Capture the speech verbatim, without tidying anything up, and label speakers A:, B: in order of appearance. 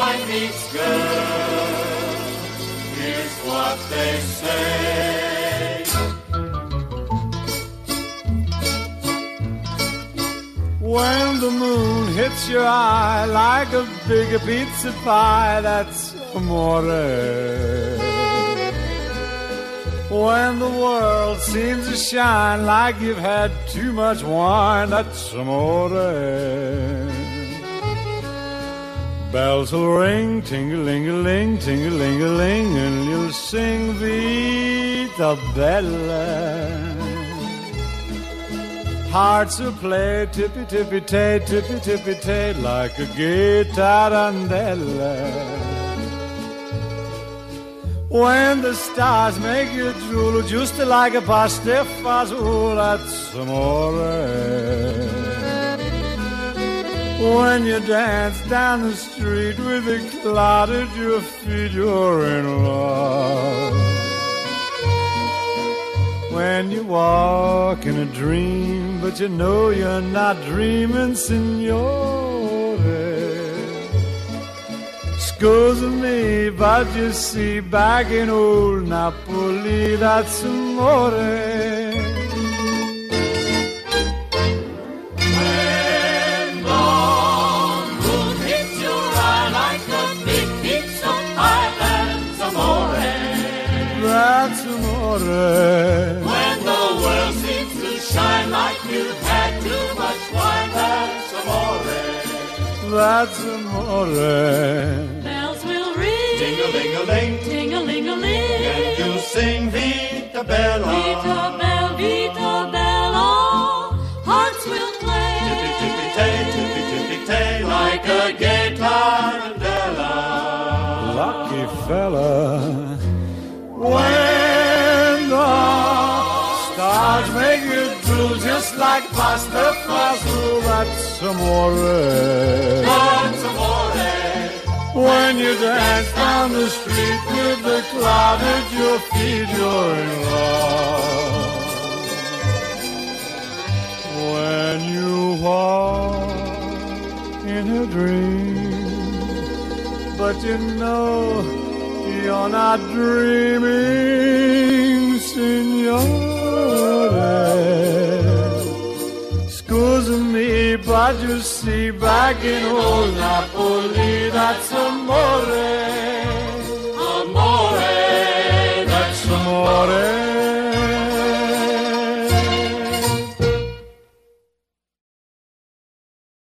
A: guy meets girl, here's what they say.
B: When the moon hits your eye like a big pizza pie, that's amore. When the world seems to shine like you've had too much wine, that's amore. Bells will ring, ting-a-ling-a-ling, ting-a-ling-a-ling, and you'll sing Vita Bella. Hearts will play tippy-tippy-tay, tippy-tippy-tay, like a gay tarantella. When the stars make you drool, just like a pastifazool, that's amore. When you dance down the street with a cloud at your feet, you're in love. When you walk in a dream, but you know you're not dreaming, signore. Scusa me, but you see, back in old Napoli, that's amore. That's amore.
A: When the world seems to shine like you've had too much wine, that's amore.
B: That's amore.
A: Bells will ring, ting-a-ling-a-ling,
B: ting-a-ling-a-ling,
A: and you'll sing Vita Bella,
B: Vita Bella, Vita Bella. Hearts will play,
A: tippy-tippy-tay, tippy-tippy-tay, like a gay tarantella.
B: Lucky fella. When the stars make you drool just like pasta fazool, that's amore.
A: That's amore.
B: When you dance down the street with the cloud at your feet, you're in love. When you walk in a dream, but you know you're not dreaming, signore. Scusa me, but you see, back in old Napoli, that's amore.